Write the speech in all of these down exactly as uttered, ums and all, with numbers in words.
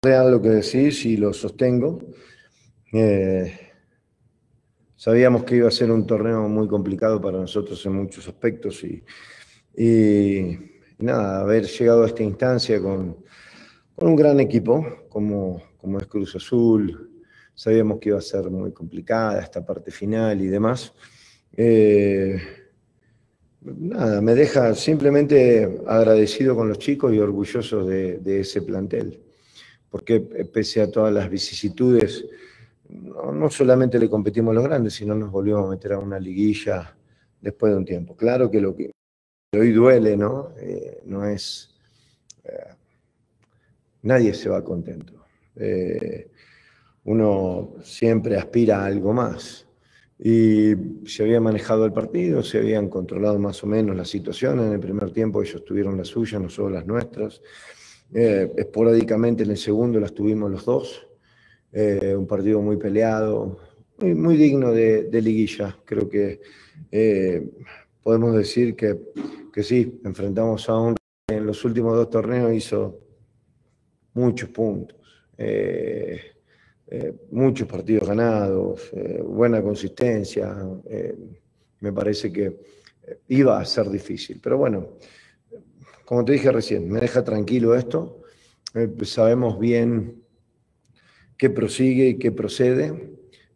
Real lo que decís y lo sostengo. Eh, sabíamos que iba a ser un torneo muy complicado para nosotros en muchos aspectos y, y nada, haber llegado a esta instancia con, con un gran equipo como, como es Cruz Azul, sabíamos que iba a ser muy complicada esta parte final y demás. Eh, nada, me deja simplemente agradecido con los chicos y orgullosos de, de ese plantel, porque pese a todas las vicisitudes, no, no solamente le competimos a los grandes, sino nos volvimos a meter a una liguilla después de un tiempo. Claro que lo que hoy duele, ¿no? Eh, no es... Eh, nadie se va contento. Eh, uno siempre aspira a algo más. Y se había manejado el partido, se habían controlado más o menos las situaciones. En el primer tiempo ellos tuvieron las suyas, nosotros las nuestras. Eh, esporádicamente en el segundo las tuvimos los dos. Eh, un partido muy peleado, muy, muy digno de, de liguilla. Creo que eh, podemos decir que, que sí, enfrentamos a un en los últimos dos torneos hizo muchos puntos, eh, eh, muchos partidos ganados, eh, buena consistencia. Eh, me parece que iba a ser difícil, pero bueno, como te dije recién, me deja tranquilo esto. Eh, sabemos bien qué prosigue y qué procede.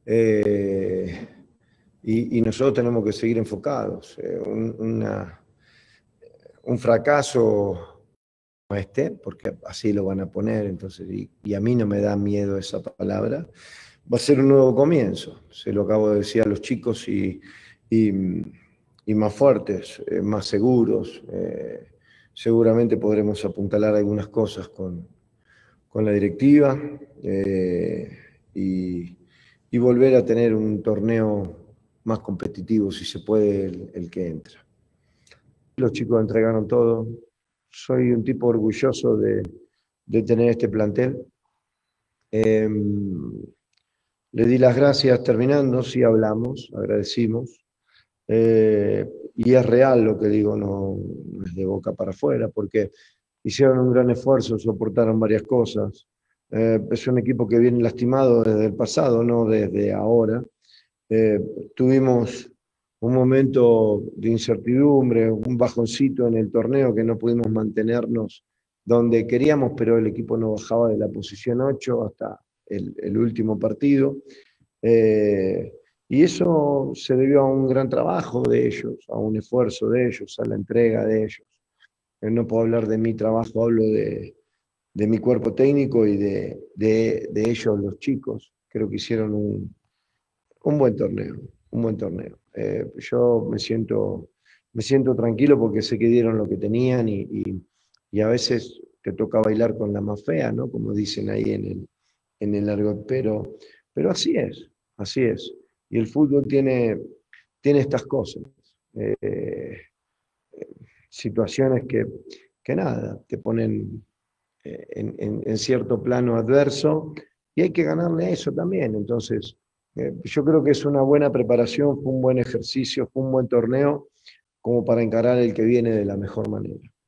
Eh, y, y, nosotros tenemos que seguir enfocados. Eh, un, una, un fracaso este, porque así lo van a poner, entonces, y, y a mí no me da miedo esa palabra, va a ser un nuevo comienzo. Se lo acabo de decir a los chicos y, y, y más fuertes, eh, más seguros. Eh, seguramente podremos apuntalar algunas cosas con, con la directiva eh, y, y volver a tener un torneo más competitivo, si se puede, el, el que entra. Los chicos entregaron todo. Soy un tipo orgulloso de, de tener este plantel. Eh, le di las gracias terminando, sí hablamos, agradecimos. Eh, y es real lo que digo, no, no es de boca para afuera, porque hicieron un gran esfuerzo, soportaron varias cosas. Eh, es un equipo que viene lastimado desde el pasado, no desde ahora. Eh, tuvimos un momento de incertidumbre, un bajoncito en el torneo que no pudimos mantenernos donde queríamos, pero el equipo no bajaba de la posición ocho hasta el, el último partido. Eh, y eso se debió a un gran trabajo de ellos, a un esfuerzo de ellos, a la entrega de ellos. Eh, no puedo hablar de mi trabajo, hablo de, de mi cuerpo técnico y de, de, de ellos, los chicos. Creo que hicieron un, un buen torneo, un buen torneo. Eh, yo me siento, me siento tranquilo porque sé que dieron lo que tenían y, y, y a veces te toca bailar con la más fea, ¿no? Como dicen ahí en el, en el largo, pero, pero así es, así es. Y el fútbol tiene, tiene estas cosas, eh, situaciones que, que nada, te ponen eh, en, en, en cierto plano adverso y hay que ganarle a eso también. Entonces, eh, yo creo que es una buena preparación, fue un buen ejercicio, fue un buen torneo como para encarar el que viene de la mejor manera.